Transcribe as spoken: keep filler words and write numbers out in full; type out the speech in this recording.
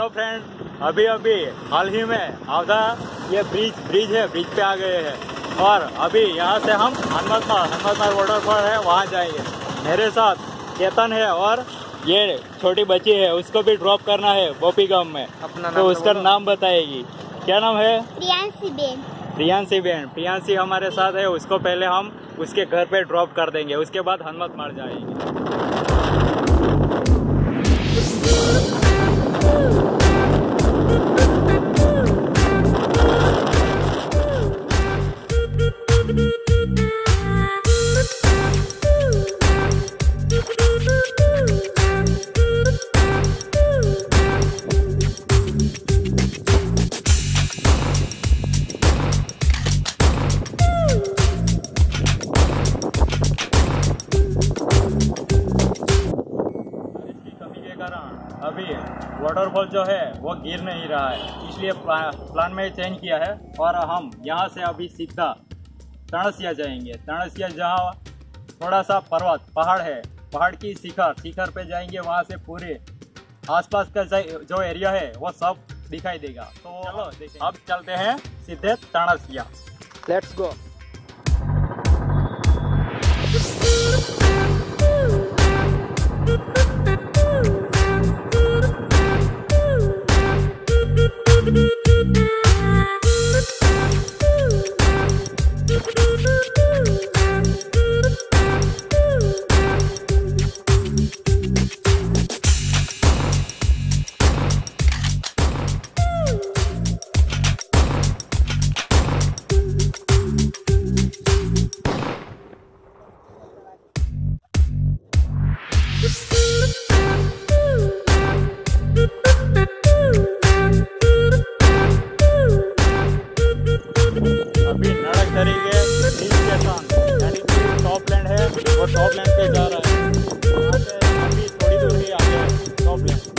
Hello friend, अभी अभी हाल ही में आधा ये ब्रिज ब्रिज है, ब्रिज पे आ गए हैं और अभी यहाँ से हम हनुमतमार हनुमतमार वाटरफॉल है वहाँ जाएंगे। मेरे साथ केतन है और ये छोटी बच्ची है, उसको भी ड्रॉप करना है बोपी गांव में। अपना तो उसका नाम बताएगी। क्या नाम है? प्रियांशी बेन। प्रियांशी बेन प्रियांशी हमारे साथ है। उसको पहले हम उसके घर पे ड्रॉप कर देंगे, उसके बाद हनुमतमार जाएंगे। अभी वाटरफॉल जो है वो गिर नहीं रहा है, इसलिए प्लान में चेंज किया है और हम यहाँ से अभी सीधा तणसिया जाएंगे। तणसिया जहाँ थोड़ा सा पर्वत पहाड़ है, पहाड़ की शिखर शिखर पे जाएंगे। वहाँ से पूरे आसपास का जो एरिया है वो सब दिखाई देगा। तो चलो देखें। अब चलते हैं सीधे तणसिया। Let's go. अभी नड़क तरीके हिल स्टेशन यानी कि टॉप लैंड है, वो टॉप लैंड पे जा रहा है। यहाँ से अभी थोड़ी दूर ही आगे है टॉप लैंड।